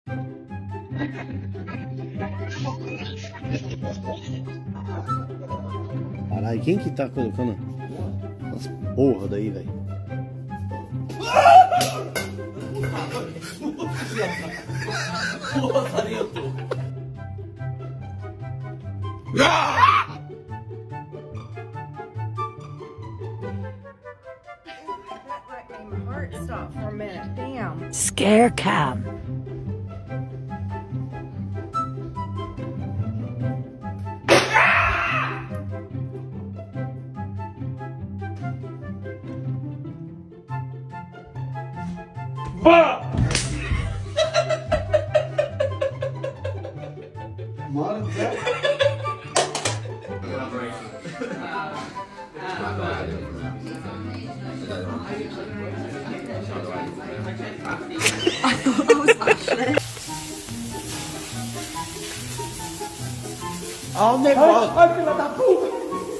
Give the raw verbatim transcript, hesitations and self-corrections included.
Caralho, quem que tá colocando as porra daí, velho? Porra, Sarento! My heart stopped for a minute. Damn. Scare cam. Olha o negócio. Ai, filha da puta!